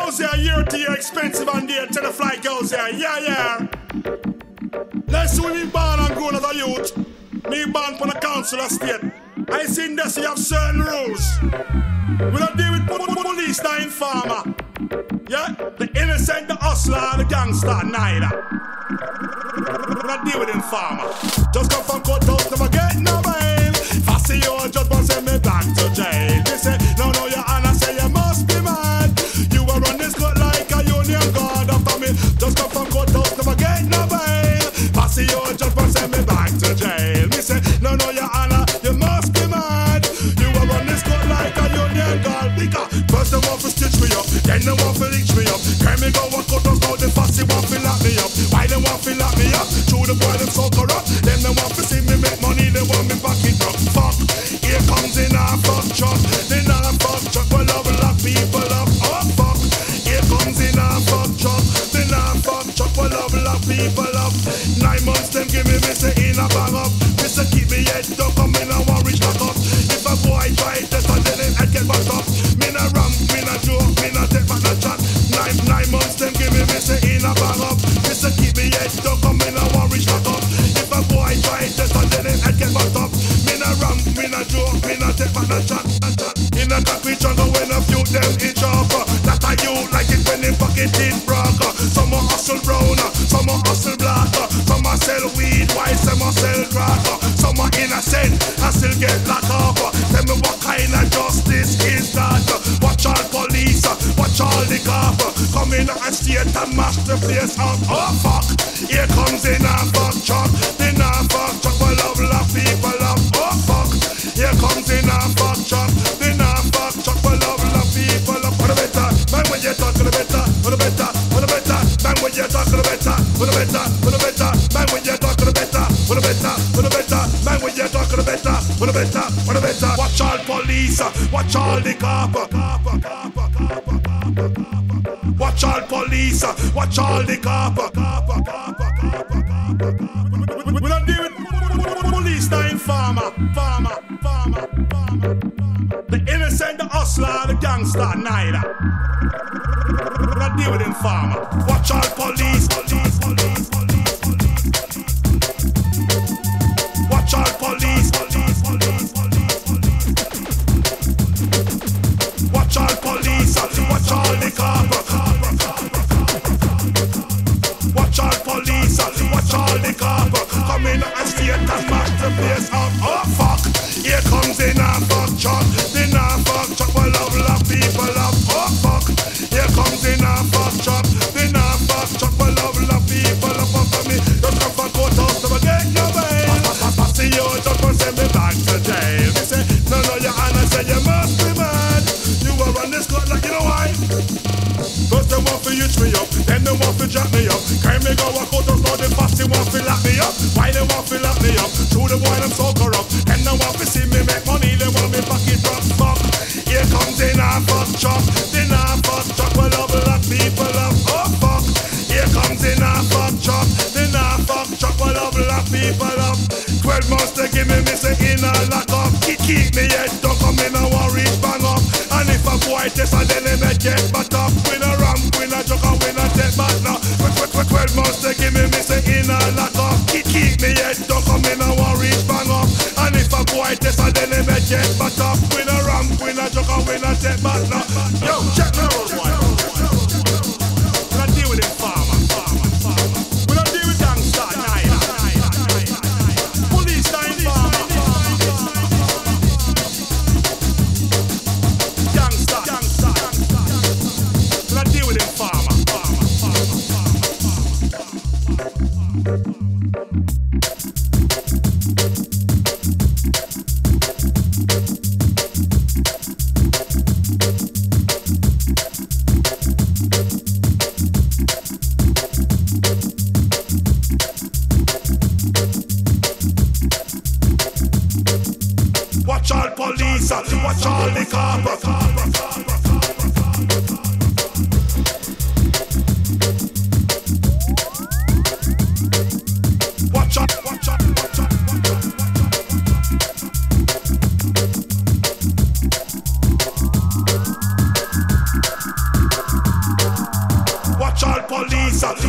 goes there year to year, expensive and dear. Tenor Fly goes there, yeah. Let's see me born and grown as a youth. Me born for the council of state. I seen this, you have certain rules. We don't deal with police, the informer. Yeah, the innocent, the hustler, the gangster, neither. We don't deal with informer. Just come from Courthouse, never get no bail. If I see you, just want to send me back to jail. They say, no, your honor, say you must be mad. You will run this court like a union guard after me. Just come from Courthouse, never get no bail. If I see you, just want to send me back to jail. Me say, no, your honor, you must be mad. You will run this court like a union guard. Because first they want to stitch me up, then they want to reach me up. Can me go and cut us now, the fussy want to lock me up. Why they want to lock me up? True, the boy them so corrupt. Then they want to see me make money, they want me back it up. Fuck, here comes in a fuck truck. In a fuck truck, will lock people up. Oh fuck, here comes in a fuck truck. In a fuck truck, will lock people up. 9 months them give me say in a bag up. This keep me head stuck, come in a one rich back up. If a boy try this and then it get back up. Me na ram, me na joke, me na take back the chat. 9 months them give me say in a bag up. This keep me head stuck, come in a one rich back up. If a boy try this and then it get back up. Me na ram, me na joke, me na take back the chat. In a cocky jungle when a few them each other. That a you like it when they pocket it rock. Some a hustle brown, some a hustle black. Some a sell weed, while some a sell crack. Some a innocent, I still get locked up. Tell me what kind of justice is that? Watch all police, watch all the cop. Come in and state and mash the place up. Oh fuck, here comes in a fuck truck. In a fuck truck, we love people up. Oh fuck, here comes in a fuck truck. In a fuck truck, we love people up. What a better, man when you talk to the better. What a better, man when you talk to the better. What a better, man when you talk to the better. What a better, man when you talk to the better. What a better. Watch all police, watch all the cop. Watch all police, watch all the cop. We don't deal with police, the informer. The innocent, the hustler, the gangster, neither. We don't deal with informer. Watch all police. Watch all police. Watch all police. Watch all the cop. Watch all police. Watch all the cop. Come in and state and mash the place up. Oh fuck, here comes in a fuck truck. In a fuck truck, we love people up. Oh fuck, here comes in a fuck truck. In a fuck truck, we love people up. For me, don't come from Courthouse, never get your way. I see you just want to send me back to jail. They say, no, your honor, say you must be mad. You will run this court like you know why. First they want to hitch me up, then they want to jack me up. Can me go a Courthouse, now the fussy want to lock me up. Why they want to lock me up? True, the boy them so corrupt. Then they want to see me make money, they want me back it up. Fuck, here comes in a fuck truck. In a fuck truck, we love people up. Oh fuck, here comes in a fuck truck. In a fuck truck, we love people up. 12 months they give me say in a lock up. Keep me head stuck, come in a one reach bang up. And if a boy test and then they may get back up. Win a ram, win a joke and win a take back now. 12 months they give me say in a lock up. Keep me head stuck, come in a one reach bang up. And if a boy test and then they may get back up. Win a ram, win a joke and win a take back now. Yo, check the road boy. We don't deal with informer. We don't deal with gangster, neither. Police, the informer. Gangster. We don't deal with informer.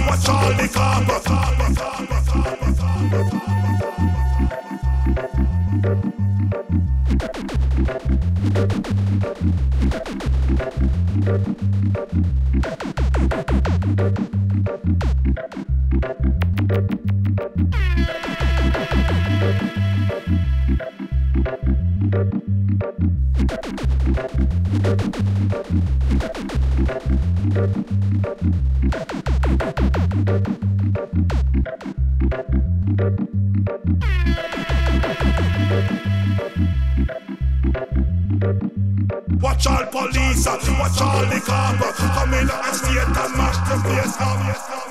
watch all the coppers. Watch all police, watch all the coppers. Come in and state and mash the place up.